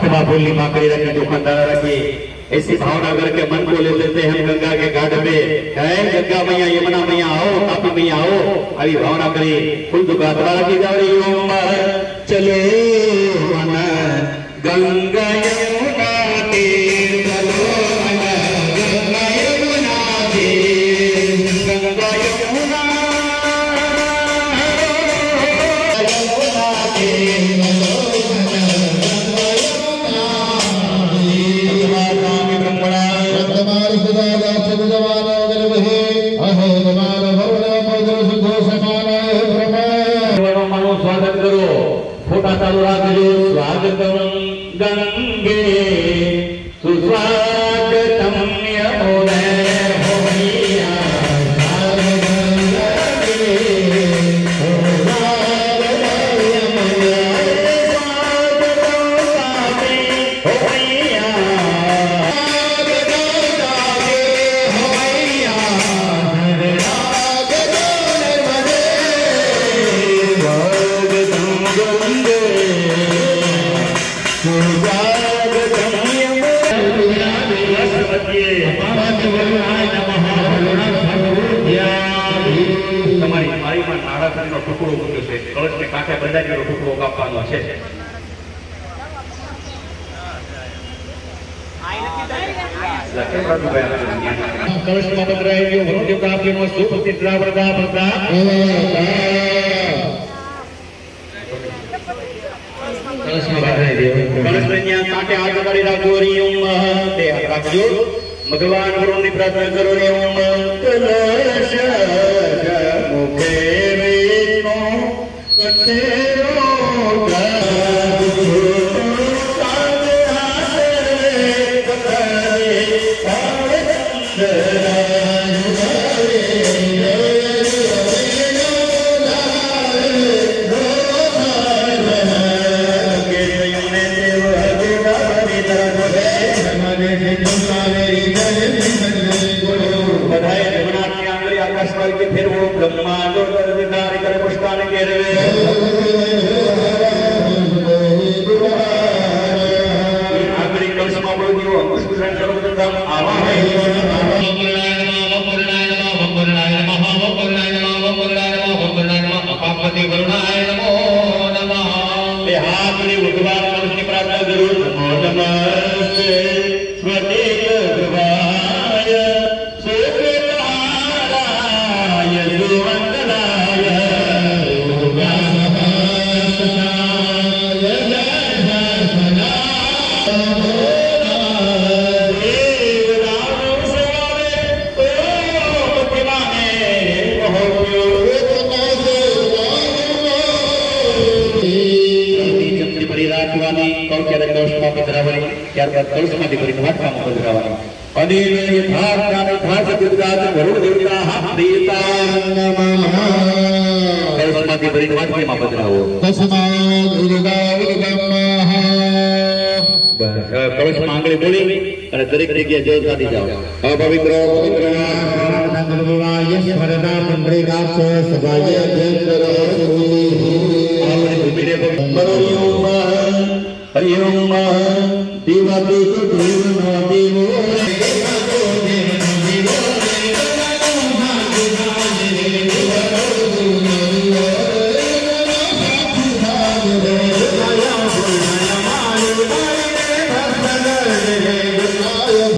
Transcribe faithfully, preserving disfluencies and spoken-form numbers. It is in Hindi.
हाथवा फूली माकड़ी रखी दुकानदार रखी ऐसी भावना करके मन को ले लेते हैं गंगा के घाट पे। है गंगा मैया यमुना मैया आओ तापी मैया आओ अभी भावना करी फुल दुकान की जा रही हो चले गंगा यमुना तीर चलो गंगा यमुना तीर गंगा यमुना यमुना तीर स्वागत करो फोटा चालू राखजो स्वागतम गंगे सुस्वागतम यमुने हो मैया टुकड़ो मूक्यो छे कलश ने कांठे बंधाएलो टुकड़ो कापવાનો छे कलश में बंधाएलो वरुण काप्यनो सुपति द्रावणदा प्रदा कलश में बंधाई दे कलश में न्या कांठे हाथ लगाड़ी राखो रियम ते हाथ राखजो भगवान वरुण ની प्रार्थना करो रियम कलश मुखे फिर वो ब्रह्मांड करे पुष्पान के आखिरी कल समाप्त हो पुष्पन सर्वप्रथम आवाहन प्रार्थना जरूर नमस्ते ત્યારબાદ કળશમાંથી ભરીને વાટકામાં પધરાવાની અને યથાર્થ જ્ઞાન યથાર્થ ગુજરાત વરુણ દેવતા પ્રિયતા નમઃ કળશમાંથી ભરીને વાટકામાં પધરાવો તસ્માદ ઉદગા ઉદગમઃ બસ કળશમાં આંગળી બોલી અને દરેક જગ્યાએ જળ કાઢી જાઓ અપવિત્ર પવિત્ર નંદનવાય સ્મરણા મંત્રી રાક્ષ સભાય જંતર સુરી આપણે ભૂમિને ભગવાન હરિ ઓમ દેવાદેવ દેવ દેવો